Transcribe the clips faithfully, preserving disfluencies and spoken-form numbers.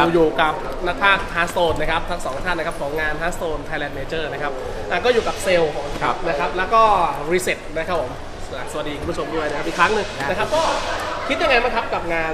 อยู่กับนักพากย์ฮาร์สโตนนะครับทั้งสองท่านนะครับของงาน Hearthstone Thailand Major นะครับก็อยู่กับเซลล์นะครับแล้วก็รีเซ็ตนะครับผมสวัสดีคุณผู้ชมด้วยนะครับอีกครั้งหนึ่งนะครับก็คิดยังไงบ้างครับกับงาน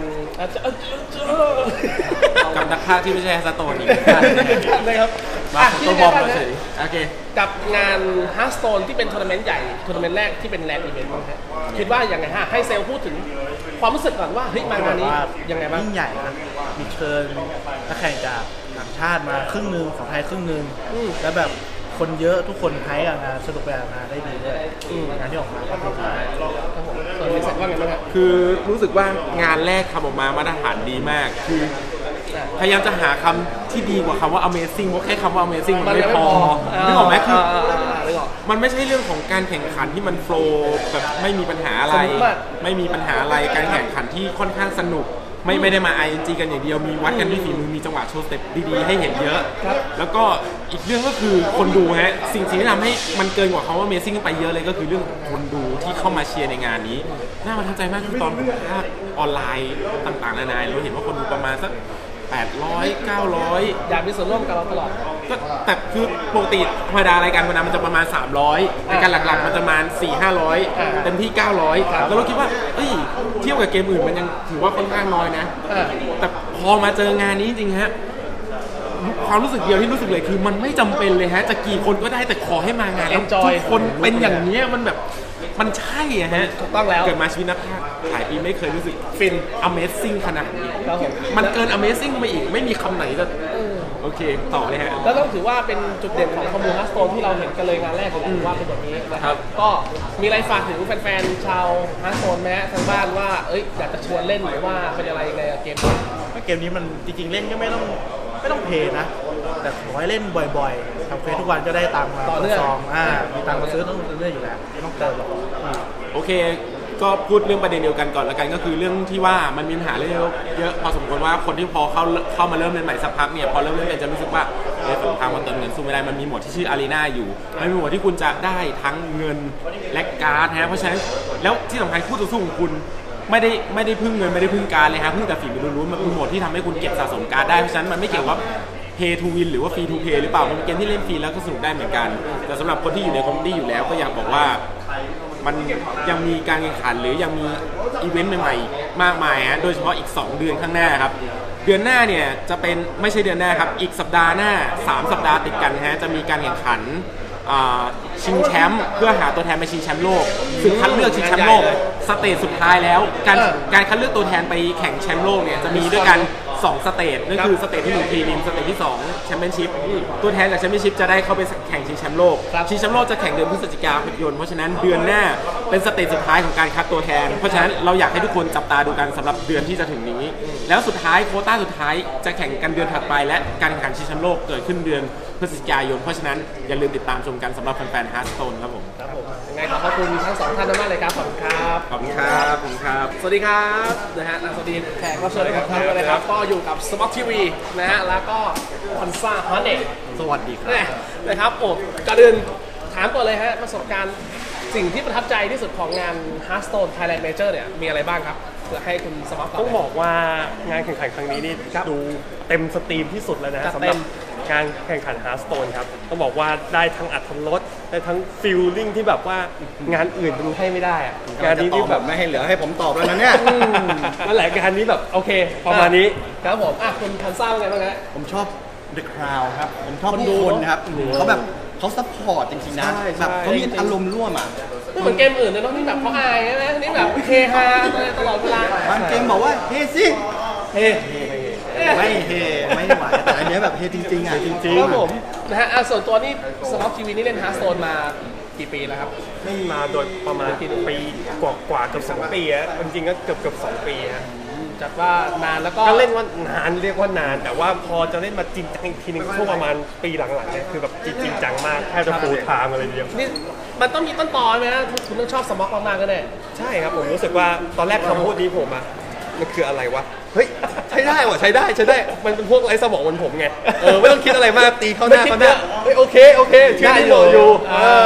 กับนักพากย์ที่ไม่ใช่ฮาร์สโตนอีกนะครับมาตัวบอมมาเฉยโอเคกับงาน Hearthstone ที่เป็นทัวร์นาเมนต์ใหญ่ทัวร์นาเมนต์แรกที่เป็นแลนด์อีเวนต์นะฮะคิดว่ายังไงฮะให้เซลล์พูดถึงความรู้สึกก่อนว่าเฮ้ยมางานนี้ยังไงบ้างยิ่งใหญ่นะมีเชิญนักแข่งจากต่างชาติมาครึ่งนึงของไทยครึ่งนึงแล้วแบบคนเยอะทุกคนไทยงานสนุกแบบงานได้ดีด้วยงานที่ออกมาก็ดีครับผมส่วนนี้ว่าไงบ้างครับคือรู้สึกว่างานแรกทำออกมามาตรฐานดีมากคือพยายามจะหาคำที่ดีกว่าคำว่า amazing เพราะแค่คำว่า amazing มันไม่พอนึกออกไหมคือมันไม่ใช่เรื่องของการแข่งขันที่มันโฟล์แบบไม่มีปัญหาอะไรไม่มีปัญหาอะไรการแข่งขันที่ค่อนข้างสนุกไม่ไม่ได้มา ไอ เอ็น จี กันอย่างเดียวมีวัดกันที่ฝีมือมีจังหวะโชว์สเต็ปดีๆให้เห็นเยอะแล้วก็อีกเรื่องก็คือคนดูฮะสิ่งที่ทำให้มันเกินกว่าคำว่า amazing ไปเยอะเลยก็คือเรื่องคนดูที่เข้ามาเชียร์ในงานนี้น่าประทับใจมากคือตอนภาคออนไลน์ต่างๆนานาเราเห็นว่าคนดูประมาณสักแปดร้อย เก้าร้อยอยากมีส่วนร่วมกับเราตลอดก็แต่คือปกติธรรมดารายการวันนั้นมันจะประมาณสามร้อยรายการหลักๆมันจะประมาณ สี่ห้าร้อย เต็มที่เก้าร้อยแล้วเราคิดว่าเอ้ยเทียบกับเกมอื่นมันยังถือว่าค่อนข้างน้อยนะแต่พอมาเจองานนี้จริงฮะความรู้สึกเดียวที่รู้สึกเลยคือมันไม่จำเป็นเลยฮะจะกี่คนก็ได้แต่ขอให้มางานแล้วทุกคนเป็นอย่างนี้มันแบบมันใช่อะฮะถูกต้องแล้วเกิดมาชีวิตนักพากย์หลายปีไม่เคยรู้สึกฟิน amazing ขนาดนี้มันเกิน amazing ไปอีกไม่มีคำไหนจะโอเคต่อเลยฮะแล้วต้องถือว่าเป็นจุดเด่นของคอมมูน Hearthstone ที่เราเห็นกันเลยงานแรกของผมว่าเป็นแบบนี้นะครับก็มีอะไรฝากถึงแฟนๆชาว Hearthstone แม้ทางบ้านว่าเอ้ยอยากจะชวนเล่นหรือว่าเป็นอะไรในเกมนี้เกมนี้มันจริงๆเล่นก็ไม่ต้องไม่ต้องเพย์นะแต่ขอให้เล่นบ่อยๆทำเฟซทุกวันก็ได้ตังค์มาต่อซองอ่ามีตังค์มาซื้อต้องเรื่อยๆอยู่แล้วไม่ต้องเติมหรอกโอเคก็พูดเรื่องประเด็นเดียวกันก่อนแล้วกันก็คือเรื่องที่ว่ามันมีปัญหาเรื่องเยอะพอสมควรว่าคนที่พอเข้าเข้ามาเริ่มเล่นใหม่สักพักเนี่ยพอเริ่มเล่นจะรู้สึกว่าในฝั่งทางวันเติมเงินสู้ไม่ได้มันมีโหมดที่ชื่ออารีนาอยู่มันมีโหมดที่คุณจะได้ทั้งเงินและการ์ดฮะเพราะฉะนั้นแล้วที่สำคัญคู่ต่อสู้ของคุณไม่ได้ไม่ได้พึ่งเงินไม่ได้พึ่งการเลยฮะพึ่งแต่ฝีมือล้วนๆมันเป็นโหมดที่ทำให้คุณเก็บสะสมการ์ดได้เพราะฉะนั้นมันไม่เกี่ยวกับ pay to win หรือว่า free to play หรือเปล่ามันเป็นเกมที่เล่นฟรีแล้วก็สนุกได้เหมือนกันแต่สำหรับคนที่อยู่ในคอมมูนิตี้อยู่แล้วก็อยากบอกว่ามันยังมีการแข่งขันหรือยังมีอีเวนต์ใหม่ๆมากมายฮะโดยเฉพาะอีกสองเดือนข้างหน้าครับเดือนหน้าเนี่ยจะเป็นไม่ใช่เดือนหน้าครับอีกสัปดาห์หน้าสามสัปดาห์ติดกันฮะจะมีการแข่งขันชิงแชมป์เพื่อหาตัวแทนไปชิงแชมป์โลกซึ่งคัดเลือกชิงแชมป์โลกสเตจสุดท้ายแล้วการการคัดเลือกตัวแทนไปแข่งแชมป์โลกเนี่ยจะมีด้วยกันสองสเตจนั่นคือสเตจที่หนึ่งพรีลิมสเตจที่สองแชมเปี้ยนชิพตัวแทนจากแชมเปี้ยนชิพจะได้เข้าไปแข่งชิงแชมป์โลกชิงแชมป์โลกจะแข่งเดือนพฤศจิกายนเพราะฉะนั้นเดือนหน้าเป็นสเตจสุดท้ายของการคัดตัวแทนเพราะฉะนั้นเราอยากให้ทุกคนจับตาดูกันสำหรับเดือนที่จะถึงนี้แล้วสุดท้ายโควต้าสุดท้ายจะแข่งกันเดือนถัดไปและการแข่งขันชิงแชมป์โลกเกิดขึ้นเดือนพฤศจิกายนเพราะฉะนั้นอย่าลืมติดตามชมกันสำหรับแฟนๆ Hearthstone ครับผมครับผมยังไงขอขอบคุณทั้งสองท่านมากเลยครับขอบคุณครับขอบคุณครับขอบคุณครับสวัสดีครับนะฮะสวัสดีแขกรับเชิญของท่านเลยครับก็อยู่กับ Smart ที วี นะฮะแล้วก็คอนซ่าฮอนเอกสวัสดีครับนะครับโอ้ก่อนอื่นถามก่อนเลยฮะประสบการณ์สิ่งที่ประทับใจที่สุดของงาน Hearthstone Thailand Major เนี่ยมีอะไรบ้างครับเพื่อให้คุณสมัครต้องบอกว่างานแข่งขันครั้งนี้นี่ดูเต็มสตรีมที่สุดแล้วนะสำหรับการแข่งขัน Hearthstone ครับต้องบอกว่าได้ทั้งอรรถรสได้ทั้งฟีลลิ่งที่แบบว่างานอื่นดูให้ไม่ได้อะงานนี้ที่แบบไม่ให้เหลือให้ผมตอบแล้วนะเนี่ยนั่นแหละงานนี้แบบโอเคประมาณนี้ครับผมอ่ะคุณทันซ่าเป็นไงบ้างฮะผมชอบ The Crown ครับผมชอบผู้คนนะครับเขาแบบเขาซัพพอร์ตจริงๆนะแบบเขามีอารมณ์ร่วมอ่ะไม่เหมือนเกมอื่นเลยเนาะที่แบบเขาอายใช่ไหมนี่แบบเฮฮาตลอดเวลาบางเกมบอกว่าเฮสิเฮไม่เฮไม่ไหวแต่อันนี้แบบเฮจริงๆอ่ะจริงๆครับผมนะฮะส่วนตัวนี่สล็อตทีวีนี่เล่น Hearthstone มากี่ปีแล้วครับเล่นมาโดยประมาณปีกว่าๆเกือบสองปีอะจริงๆก็เกือบเกือบสองปีฮะจัดว่านานแล้วก็เล่นว่านานเรียกว่านานแต่ว่าพอจะเล่นมาจริงจังทีนึงช่วงประมาณปีหลังๆเนี่ยคือแบบจริงจังมากแค่จะฟูลไทม์อะไรเดียวนี่มันต้องมีต้นตอไหมนะคุณต้องชอบสม็อกมากๆก็ได้ใช่ครับผมรู้สึกว่าตอนแรกคำพูดนี้ผมอะมันคืออะไรวะเฮ้ยใช้ได้ว่ะใช้ได้ใช้ได้มันเป็นพวกไร้สมองเหมือนผมไงเออไม่ต้องคิดอะไรมากตีเข้าหน้าเข้าหน้าเฮ้ยโอเคโอเคชื่อนี้โหลอยู่เออโอเค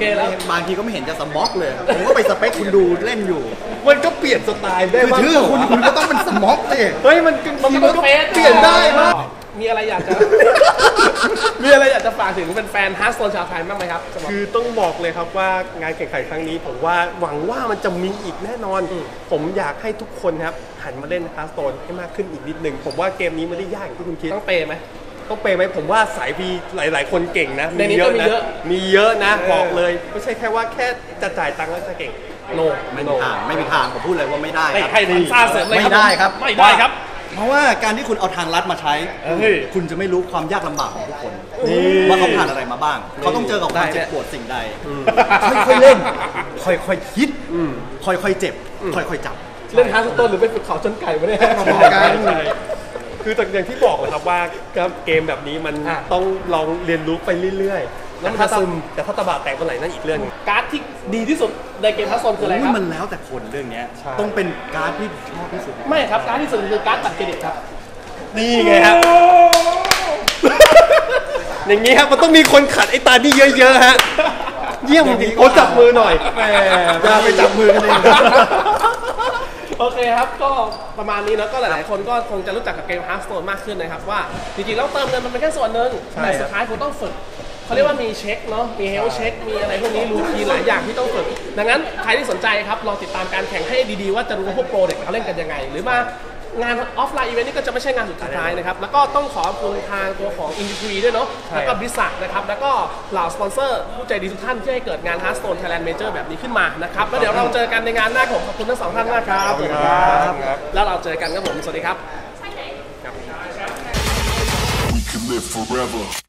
เคแล้วบางทีก็ไม่เห็นจะสม็อกเลย ผมก็ไปสเปคคุณดูเล่นอยู่มันก็เปลี่ยนสไตล์ได้คือบ้างชื่อคุณคุณก็ต้องเป็นสม็อกสิเฮ้ยมันบางทีมันก็เปลี่ยนได้มากมีอะไรอยากจะ มีอะไรอยากจะฝากถึงเป็นแฟนฮาร์ดโซนชาวไทยบ้างไหมครับสำหรับคือต้องบอกเลยครับว่างานแข่งขันครั้งนี้ผมว่าหวังว่ามันจะมีอีกแน่นอน ผมอยากให้ทุกคนครับหันมาเล่นฮาร์ดโซนให้มากขึ้นอีกนิดนึงผมว่าเกมนี้ไม่ได้ยากอย่างที่คุณคิดต้องเปย์ไหมต้องเปย์ไหมผมว่าสายวีหลาย ๆ คนเก่งนะในนี้ก็มีเยอะมีเยอะนะเออบอกเลยไม่ใช่แค่ว่าแค่จะจ่ายตังค์แล้วจะเก่งโนไม่มีทางไม่มีทางผมพูดเลยว่าไม่ได้ไม่ครับให้ทันซ่าเสริมเลยไม่ได้ครับไม่ได้ครับเพราะว่าการที่คุณเอาทางลัดมาใช้เฮ้ยคุณจะไม่รู้ความยากลำบากของทุกคน ว่าเขาผ่านอะไรมาบ้าง เขาต้องเจอกับความเจ็บปวดสิ่งใด ค่อยๆเล่น ค่อยๆคิด ค่อยๆเจ็บ ค่อยๆจับเล่นฮาร์ดโซนหรือเป็นฝึกเขาชนไก่มาเนี่ยพอๆกันใช่คือแต่อย่างที่บอกเลยครับว่าเกมแบบนี้มันอ่ะต้องลองเรียนรู้ไปเรื่อยๆแล้วมันถ้าจะซึมแต่ถ้าตะบะแตกเมื่อไหร่นั่นอีกเรื่องหนึงการ์ดที่ดีที่สุดในเกมฮาร์ดโซนคืออะไรคโอ้รัยบมันแล้วแต่คนเรื่องเนี้ยใช่ต้องเป็นการ์ดที่ชอบที่สุดไม่ครับการ์ดที่สุดคือการ์ดบัตรเครดิตครับนี่ไงครับ อย่างนี้ครับมันต้องมีคนขัดไอ้ตานี่เยอะๆฮะเยี่ยมจริงๆโอ้จับมือหน่อยแหมอย่าไปจับมือกันเองโอเคครับก็ประมาณนี้นะก็หลายๆคนก็คงจะรู้จักกับเกม Hearthstone มากขึ้นนะครับว่าจริงๆแล้วเติมเงินมันเป็นแค่ส่วนหนึ่งแต่สุดท้ายคุณต้องฝึกเขาเรียกว่ามีเช็คเนาะมีเฮลเช็คมีอะไรพวกนี้รูทีนหลายอย่างที่ต้องฝึกดังนั้นใครที่สนใจครับลองติดตามการแข่งให้ดีๆว่าจะรู้ว่าพวกโปรเด็กเขาเล่นกันยังไง หรือมางานออฟไลน์อีเวนต์นี่ก็จะไม่ใช่งานสุดท้ายนะครับแล้วก็ต้องขอบคุณทางตัวของ Industry ด้วยเนาะแล้วก็บริษัทนะครับแล้วก็เหล่าสปอนเซอร์ผู้ใจดีทุกท่านที่ให้เกิดงาน Hearthstone Thailand Major แบบนี้ขึ้นมานะครับแล้วเดี๋ยวเราเจอกันในงานหน้าผมขอบคุณทั้งสองท่านมากครับ แล้วเราเจอกันครับผม สวัสดีครับ We can live forever.